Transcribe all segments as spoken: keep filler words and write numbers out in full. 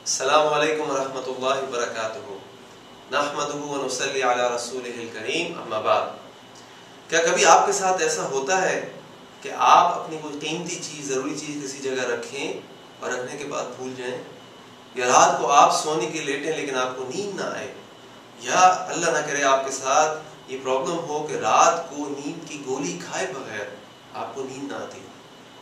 السلام علیکم ورحمۃ اللہ وبرکاتہ نحمدہ ونصلی علی رسولہ الکریم اما بعد۔ کیا کبھی آپ کے ساتھ ایسا ہوتا ہے کہ آپ اپنی کوئی قیمتی چیز ضروری چیز کسی جگہ رکھیں اور رکھنے کے بعد بھول جائیں، یا رات کو آپ سونے کے لیٹیں لیکن آپ کو نیند نہ آئے، یا اللہ نہ کرے آپ کے ساتھ یہ پرابلم ہو کہ رات کو نیند کی گولی کھائے بغیر آپ کو نیند نہ آتی؟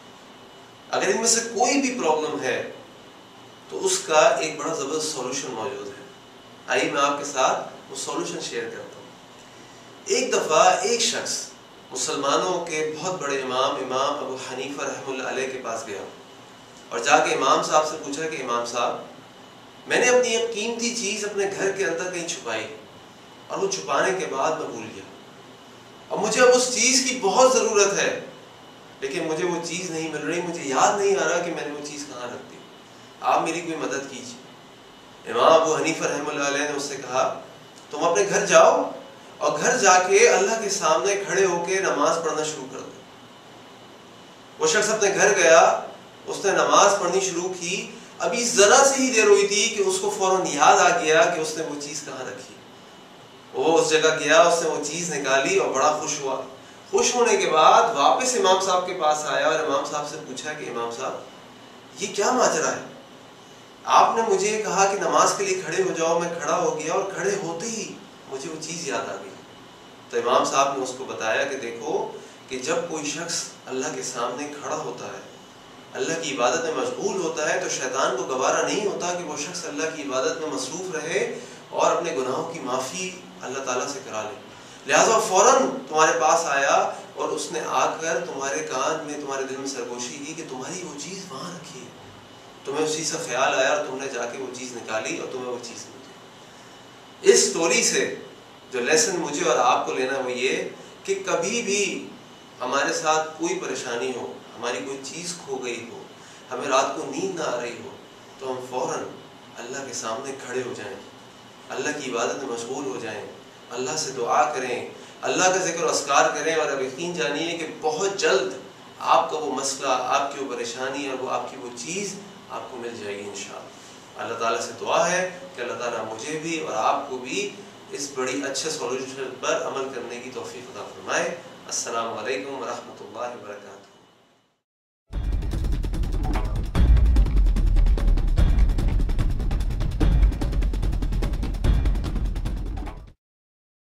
اگر ان میں سے کوئی بھی پرابلم ہے تو اس کا ایک بڑا زبردست سولوشن موجود ہے۔ آئیے میں آپ کے ساتھ وہ سولوشن شیئر کرتا ہوں۔ ایک دفعہ ایک شخص مسلمانوں کے بہت بڑے امام امام ابو حنیفہ رحمہ اللہ علیہ کے پاس گیا اور جا کے امام صاحب سے پوچھا کہ امام صاحب، میں نے اپنی ایک قیمتی چیز اپنے گھر کے اندر کہیں چھپائی اور وہ چھپانے کے بعد میں بھول گیا، اور مجھے اب اس چیز کی بہت ضرورت ہے لیکن مجھے وہ چیز نہیں مل رہی، مجھے یاد نہیں آ رہا کہ میں نے وہ چیز کہاں رکھ دی، آپ میری کوئی مدد کیجیے۔ امام ابو حنیفہ رحمہ اللہ علیہ نے اس سے کہا تم اپنے گھر جاؤ اور گھر جا کے اللہ کے سامنے کھڑے ہو کے نماز پڑھنا شروع کر دو۔ وہ شخص اپنے گھر گیا، اس نے نماز پڑھنی شروع کی، ابھی ذرا سے ہی دیر ہوئی تھی کہ اس کو فوراً یاد آ گیا کہ اس نے وہ چیز کہاں رکھی۔ وہ اس جگہ گیا، اس نے وہ چیز نکالی اور بڑا خوش ہوا۔ خوش ہونے کے بعد واپس امام صاحب کے پاس آیا اور امام صاحب سے پوچھا کہ امام صاحب یہ کیا ماجرا ہے؟ آپ نے مجھے کہا کہ نماز کے لیے کھڑے ہو جاؤ، میں کھڑا ہو گیا اور کھڑے ہوتے ہی مجھے وہ چیز یاد آ گئی۔ تو امام صاحب نے اس کو بتایا کہ دیکھو کہ جب کوئی شخص اللہ کے سامنے کھڑا ہوتا ہے، اللہ کی عبادت میں مشغول ہوتا ہے، تو شیطان کو گوارا نہیں ہوتا کہ وہ شخص اللہ کی عبادت میں مصروف رہے اور اپنے گناہوں کی معافی اللہ تعالیٰ سے کرا لے۔ لہٰذا فوراً تمہارے پاس آیا اور اس نے آ کر تمہارے کان میں تمہارے دل میں سرگوشی کی کہ تمہاری وہ چیز وہاں رکھی ہے۔ تمہیں اس چیز کا خیال آیا اور تم نے جا کے وہ چیز نکالی اور تمہیں وہ چیز ملی۔ اس سٹوری سے جو لیسن مجھے اور آپ کو لینا وہ یہ کہ کبھی بھی ہمارے ساتھ کوئی پریشانی ہو، ہماری کوئی چیز کھو گئی ہو، ہمیں رات کو نیند نہ آ رہی ہو، تو ہم فوراً اللہ کے سامنے کھڑے ہو جائیں، اللہ کی عبادت میں مشغول ہو جائیں، اللہ سے دعا کریں، اللہ کا ذکر و اذکار کریں، اور اب یقین جانیے کہ بہت جلد آپ کا وہ مسئلہ، آپ کی وہ پریشانی اور وہ آپ کی وہ چیز آپ کو مل جائے گی انشاءاللہ۔ اللہ تعالیٰ سے دعا ہے کہ اللہ تعالیٰ مجھے بھی اور آپ کو بھی اس بڑی اچھے سولوشن پر عمل کرنے کی توفیق عطا فرمائے۔ السلام علیکم ورحمۃ اللہ وبرکاتہ۔